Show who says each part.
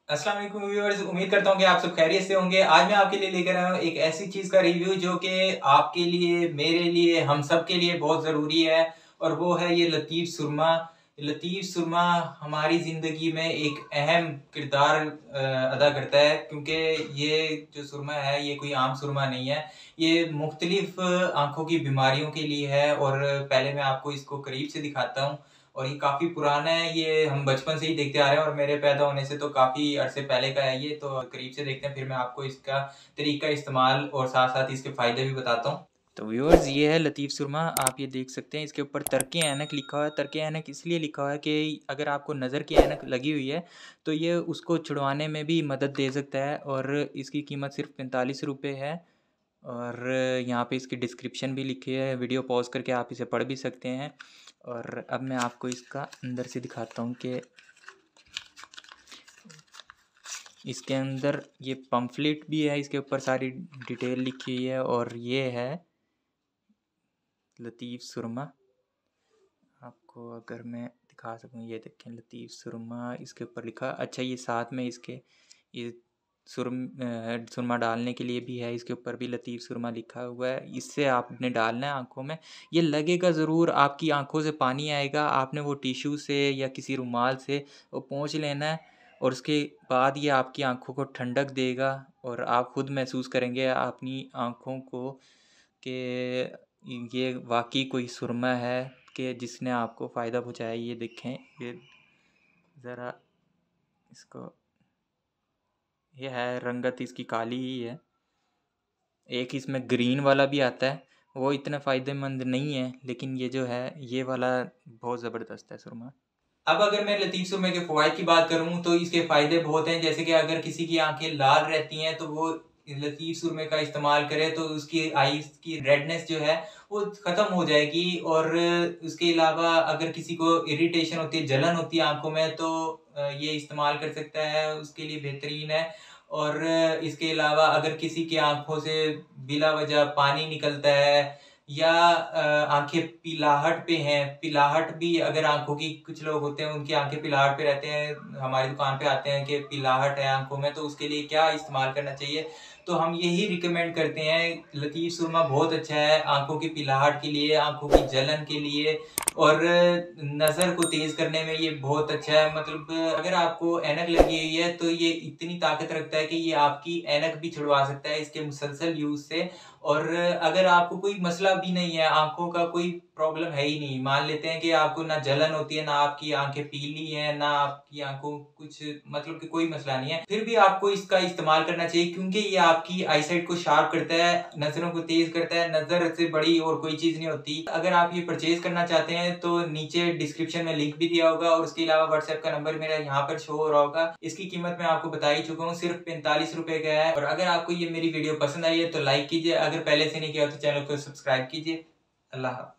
Speaker 1: अस्सलाम वालेकुम व्यूअर्स, उम्मीद करता हूँ कि आप सब खैरियत से होंगे। आज मैं आपके लिए लेकर आया हूँ एक ऐसी चीज़ का रिव्यू जो कि आपके लिए, मेरे लिए, हम सब के लिए बहुत ज़रूरी है और वो है ये लतीफ़ सुरमा। लतीफ़ सुरमा हमारी ज़िंदगी में एक अहम किरदार अदा करता है, क्योंकि ये जो सुरमा है ये कोई आम सुरमा नहीं है। ये मुख्तलिफ आँखों की बीमारियों के लिए है और पहले मैं आपको इसको करीब से दिखाता हूँ। और ये काफ़ी पुराना है, ये हम बचपन से ही देखते आ रहे हैं और मेरे पैदा होने से तो काफ़ी अरसे पहले का है ये। तो करीब से देखते हैं, फिर मैं आपको इसका तरीका इस्तेमाल और साथ साथ इसके फ़ायदे भी बताता हूँ। तो व्यूअर्स, ये है लतीफ़ सुरमा। आप ये देख सकते हैं, इसके ऊपर तरके ऐनक लिखा हुआ है। तरके ऐनक इसलिए लिखा हुआ है कि अगर आपको नज़र की ऐनक लगी हुई है तो ये उसको छुड़वाने में भी मदद दे सकता है और इसकी कीमत सिर्फ 45 रुपये है। और यहाँ पे इसकी डिस्क्रिप्शन भी लिखी है, वीडियो पॉज करके आप इसे पढ़ भी सकते हैं। और अब मैं आपको इसका अंदर से दिखाता हूँ कि इसके अंदर ये पम्फलेट भी है, इसके ऊपर सारी डिटेल लिखी हुई है। और ये है लतीफ़ सुरमा। आपको अगर मैं दिखा सकूँ, ये देखें लतीफ़ सुरमा इसके ऊपर लिखा। अच्छा, ये साथ में इसके ये सुरमा डालने के लिए भी है, इसके ऊपर भी लतीफ़ सुरमा लिखा हुआ है। इससे आपने डालना है आँखों में। ये लगेगा ज़रूर, आपकी आँखों से पानी आएगा, आपने वो टिश्यू से या किसी रुमाल से वो पोंछ लेना है और उसके बाद ये आपकी आँखों को ठंडक देगा और आप खुद महसूस करेंगे अपनी आँखों को कि ये वाक़ई कोई सुरमा है कि जिसने आपको फ़ायदा पहुँचाया। ये देखें, ये ज़रा इसको, ये है रंगत इसकी काली ही है। एक इसमें ग्रीन वाला भी आता है, वो इतना फ़ायदेमंद नहीं है, लेकिन ये जो है ये वाला बहुत ज़बरदस्त है सुरमा। अब अगर मैं लतीफ़ सुरमे के फ़वाइद की बात करूँ तो इसके फ़ायदे बहुत हैं। जैसे कि अगर किसी की आंखें लाल रहती हैं तो वो लतीफ़ सुरमे का इस्तेमाल करे तो उसकी आईज़ की रेडनेस जो है वो ख़त्म हो जाएगी। और उसके अलावा अगर किसी को इरिटेशन होती है, जलन होती है आंखों में, तो ये इस्तेमाल कर सकता है, उसके लिए बेहतरीन है। और इसके अलावा अगर किसी की आंखों से बिला वजह पानी निकलता है या आंखें पीलाहट पे हैं, पीलाहट भी अगर आंखों की, कुछ लोग होते हैं उनकी आंखें पीलाहट पे रहते हैं, हमारी दुकान पे आते हैं कि पीलाहट है आंखों में, तो उसके लिए क्या इस्तेमाल करना चाहिए, तो हम यही रिकमेंड करते हैं। लतीफ़ सुरमा बहुत अच्छा है आंखों की पीलाहट के लिए, आंखों की जलन के लिए और नज़र को तेज करने में ये बहुत अच्छा है। मतलब अगर आपको ऐनक लगी हुई है तो ये इतनी ताकत रखता है कि ये आपकी ऐनक भी छुड़वा सकता है इसके मुसलसल यूज से। और अगर आपको कोई मसला भी नहीं है, आंखों का कोई प्रॉब्लम है ही नहीं, मान लेते हैं कि आपको ना जलन होती है, ना आपकी आंखें पीली हैं, ना आपकी आंखों कुछ, मतलब कि कोई मसला नहीं है, फिर भी आपको इसका इस्तेमाल करना चाहिए, क्योंकि ये आपकी आईसाइट को शार्प करता है, नजरों को तेज करता है। नजर से बड़ी और कोई चीज नहीं होती। अगर आप ये परचेज करना चाहते हैं तो नीचे डिस्क्रिप्शन में लिंक भी दिया होगा और उसके अलावा व्हाट्सएप का नंबर मेरा यहाँ पर शो हो रहा होगा। इसकी कीमत मैं आपको बता ही चुका हूँ, सिर्फ 45 रुपए का है। और अगर आपको ये मेरी वीडियो पसंद आई है तो लाइक कीजिए, अगर पहले से नहीं किया तो चैनल को सब्सक्राइब कीजिए। अल्लाह हाफ़िज़।